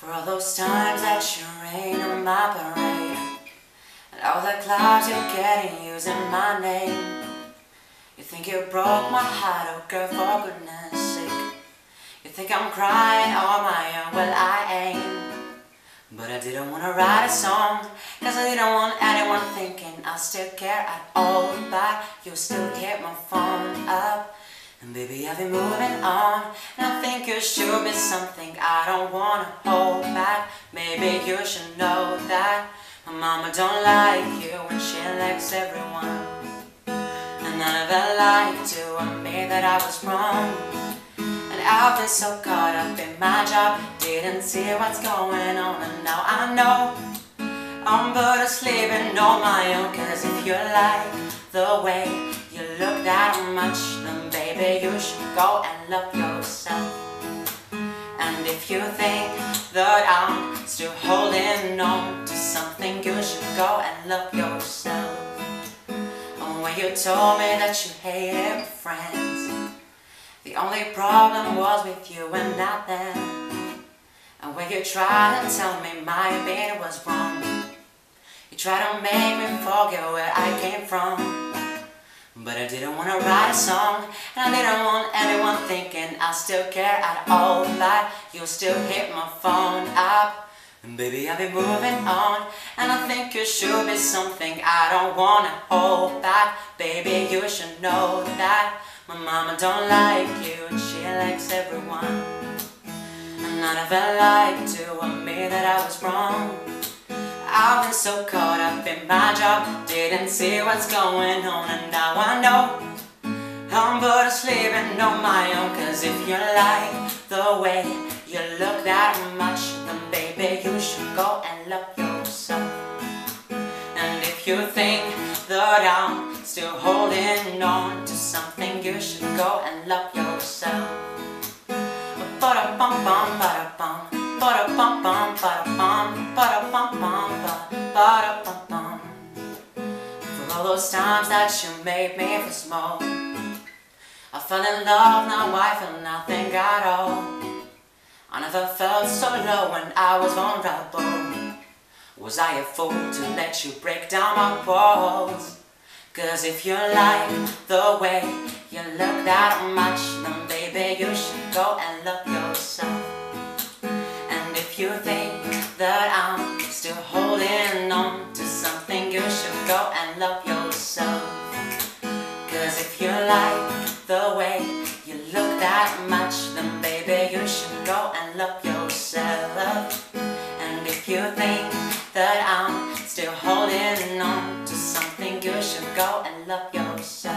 For all those times that you rain on my parade, and all the clouds you're getting using my name. You think you broke my heart, oh girl, for goodness sake. You think I'm crying on my own, well I ain't. But I didn't want to write a song, cause I didn't want anyone thinking I still care at all. But you still hit my phone up, and baby I've been moving on. And I think you should be something I don't want to hold back. Maybe you should know that my mama don't like you when she likes everyone. And I never lied to admit that I was wrong. And I've been so caught up in my job, didn't see what's going on. And now I know I'm but asleep on my own. Cause if you like the way you look that much, then baby you should go and love yourself. And if you think that I'm still holding on to something, you should go and love yourself. And when you told me that you hated friends, the only problem was with you and not them. And when you tried to tell me my opinion was wrong, you tried to make me forget where I came from. But I didn't want to write a song, and I didn't want anyone thinking I still care at all. But you still hit my phone up, and baby I've been moving on. And I think you should be something I don't want to hold back. Baby you should know that my mama don't like you and she likes everyone. And I never lied to admit that I was wrong. I've been so caught up in my job, didn't see what's going on. And now I know I'm but asleep on my own. Cause if you like the way you look that much, then baby you should go and love yourself. And if you think that I'm still holding on to something, you should go and love yourself. Ba-da-bum-bum, ba-da-bum, ba-da-bum-bum, ba-da-bum, ba-da-bum-bum, ba-da-bum-bum. For all those times that you made me feel small, I fell in love, now I feel nothing at all. I never felt so low when I was vulnerable. Was I a fool to let you break down my walls? Cause if you like the way you look that much, then baby you should go and love yourself. And if you think that I'm still holding on to something, you should go and love yourself. Cause if you like the way you look that much, then baby you should go and love yourself. And if you think that I'm still holding on to something, you should go and love yourself.